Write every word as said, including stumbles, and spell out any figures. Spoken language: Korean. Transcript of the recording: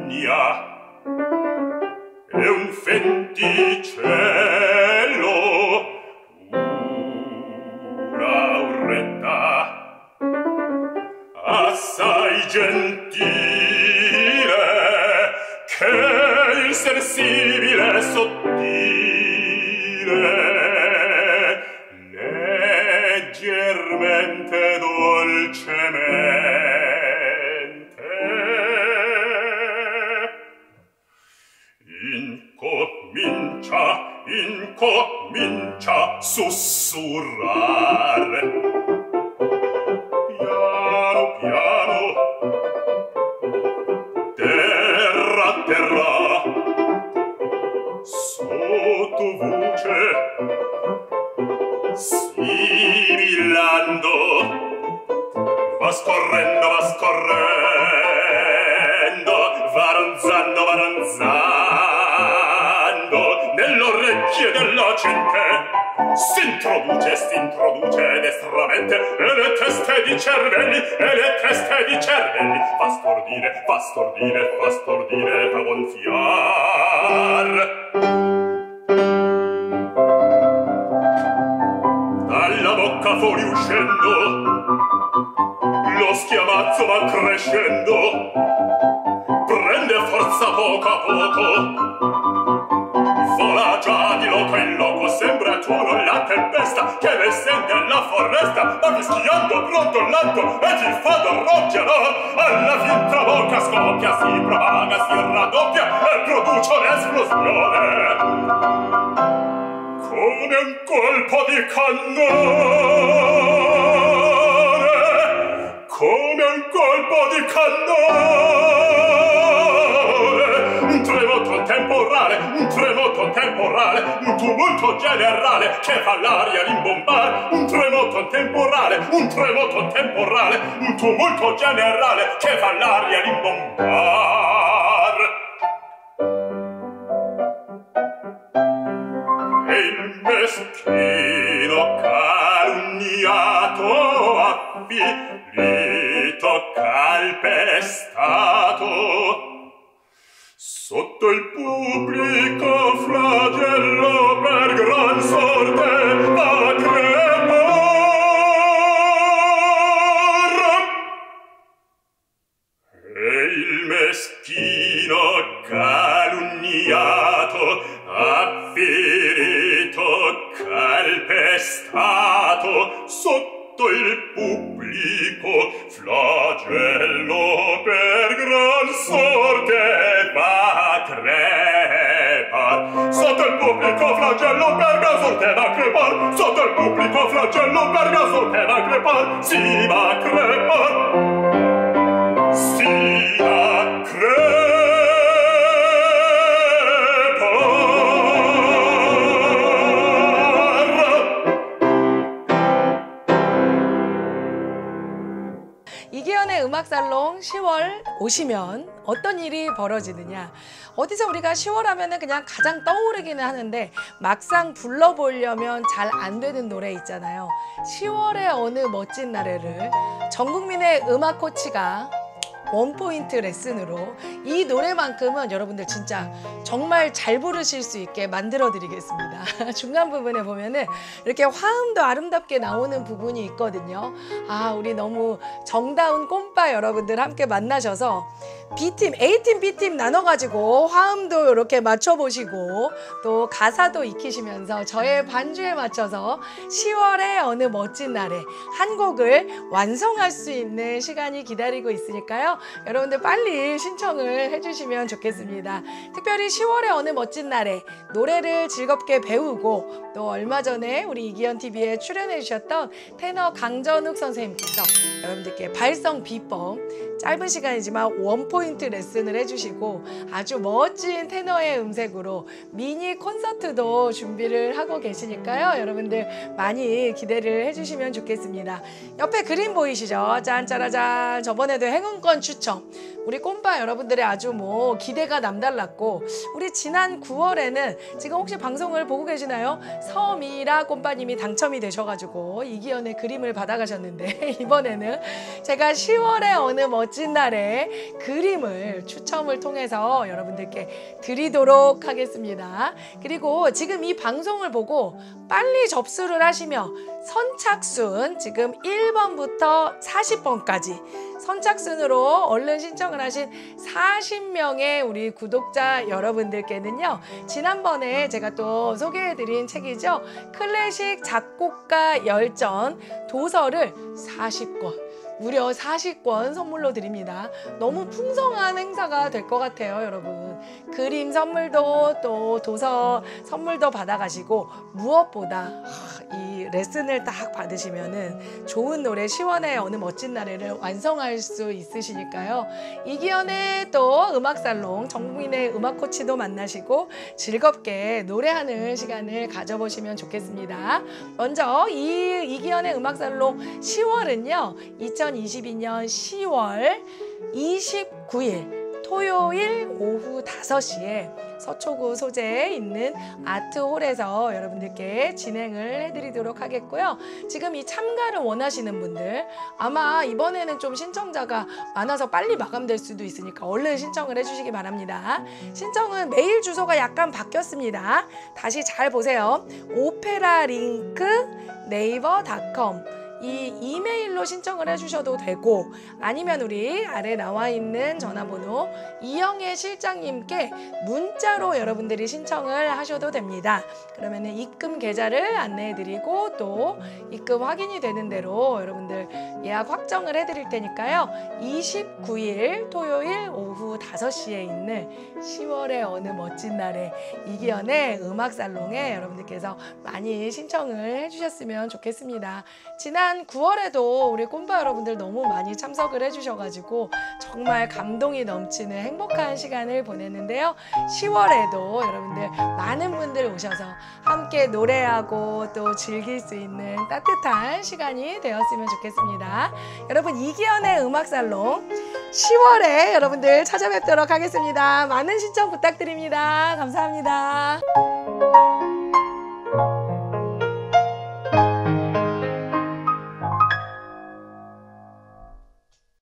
calunnia è un fenticello, una urretta assai gentile, che il sensibile sottile leggermente dolcemente incomincia, incomincia sussurrare piano piano, terra terra, sottovoce, sibilando, va scorrendo, va scorrendo, va ronzando, va ronzando nell'orecchie della gente, s'introduce, s'introduce destramente e le teste di cervelli, e le teste di cervelli fa stordire, fa stordire, fa stordire, fa gonfiar. Dalla bocca fuori uscendo lo schiamazzo va crescendo, prende forza poco a poco, vola già di loco in loco, sembra tuono la tempesta che ne sente alla foresta, va fischiando pronto l'atto e ti fa d'arrocchiare, alla fin tra bocca scoppia, si propaga, si raddoppia e produce un'esplosione come un colpo di cannone, come un colpo di cannone, un tremoto temporale, un tremoto temporale, un tumulto generale che fa l'aria rimbombare, un tremoto temporale, un tremoto temporale, un tumulto generale che fa l'aria rimbombare. E il meschino calunniato, avvilito, calpestato, sotto il pubblico flagello per gran sorte va a crepar. E il meschino calunniato, avvilito, calpestato, sotto il pubblico flagello per gran sorte va a crepar. Sotto il pubblico flagello per gran sorte va a crepar. Sotto il pubblico flagello per gran sorte va a crepar. Si va a crepar. Si va a crepar. 이기현의 음악살롱 시월 오시면 어떤 일이 벌어지느냐. 어디서 우리가 시월 하면은 그냥 가장 떠오르기는 하는데 막상 불러보려면 잘 안 되는 노래 있잖아요. 시월의 어느 멋진 날에를 전국민의 음악 코치가 원포인트 레슨으로 이 노래만큼은 여러분들 진짜 정말 잘 부르실 수 있게 만들어 드리겠습니다. 중간 부분에 보면은 이렇게 화음도 아름답게 나오는 부분이 있거든요. 아, 우리 너무 정다운 꼼빠 여러분들 함께 만나셔서 B팀, A팀, B팀 나눠가지고 화음도 이렇게 맞춰보시고 또 가사도 익히시면서 저의 반주에 맞춰서 시월의 어느 멋진 날에 한 곡을 완성할 수 있는 시간이 기다리고 있으니까요. 여러분들 빨리 신청을 해주시면 좋겠습니다. 특별히 시월의 어느 멋진 날에 노래를 즐겁게 배우고 또 얼마 전에 우리 이기현 티비에 출연해 주셨던 테너 강전욱 선생님께서 여러분들께 발성 비법 짧은 시간이지만 원포인트 레슨을 해주시고 아주 멋진 테너의 음색으로 미니 콘서트도 준비를 하고 계시니까요. 여러분들 많이 기대를 해주시면 좋겠습니다. 옆에 그림 보이시죠? 짠짜라짠. 저번에도 행운권 추첨. 우리 꼼빠 여러분들의 아주 뭐 기대가 남달랐고 우리 지난 구월에는 지금 혹시 방송을 보고 계시나요? 서미라 꼼빠님이 당첨이 되셔가지고 이기현의 그림을 받아가셨는데 이번에는 제가 시월의 어느 멋진 날에 그림을 추첨을 통해서 여러분들께 드리도록 하겠습니다. 그리고 지금 이 방송을 보고 빨리 접수를 하시며 선착순 지금 일 번부터 사십 번까지 선착순으로 얼른 신청을 하신 사십 명의 우리 구독자 여러분들께는요, 지난번에 제가 또 소개해드린 책이죠. 클래식 작곡가 열전 도서를 사십 권, 무려 사십 권 선물로 드립니다. 너무 풍성한 행사가 될 것 같아요, 여러분. 그림 선물도 또 도서 선물도 받아가시고, 무엇보다 이 레슨을 딱 받으시면은 좋은 노래 시원의 어느 멋진 날에를 완성할 수 있으시니까요. 이기현의 또 음악살롱, 정국민의 음악 코치도 만나시고 즐겁게 노래하는 시간을 가져보시면 좋겠습니다. 먼저 이 이기현의 음악살롱 시월은요, 이천이십이 년 시월 이십구 일 토요일 오후 다섯 시에 서초구 소재에 있는 아트홀에서 여러분들께 진행을 해드리도록 하겠고요. 지금 이 참가를 원하시는 분들, 아마 이번에는 좀 신청자가 많아서 빨리 마감될 수도 있으니까 얼른 신청을 해주시기 바랍니다. 신청은 메일 주소가 약간 바뀌었습니다. 다시 잘 보세요. 오페라링크 네이버 닷컴 이 이메일로 신청을 해주셔도 되고, 아니면 우리 아래 나와 있는 전화번호 이영애 실장님께 문자로 여러분들이 신청을 하셔도 됩니다. 그러면 입금 계좌를 안내해드리고 또 입금 확인이 되는 대로 여러분들 예약 확정을 해드릴 테니까요. 이십구 일 토요일 오후 다섯 시에 있는 시월의 어느 멋진 날에 이기현의 음악살롱에 여러분들께서 많이 신청을 해주셨으면 좋겠습니다. 지난 구월에도 우리 꼼바 여러분들 너무 많이 참석을 해주셔가지고 정말 감동이 넘치는 행복한 시간을 보냈는데요. 시월에도 여러분들 많은 분들 오셔서 함께 노래하고 또 즐길 수 있는 따뜻한 시간이 되었으면 좋겠습니다. 여러분, 이기현의 음악살롱 시월에 여러분들 찾아뵙도록 하겠습니다. 많은 신청 부탁드립니다. 감사합니다.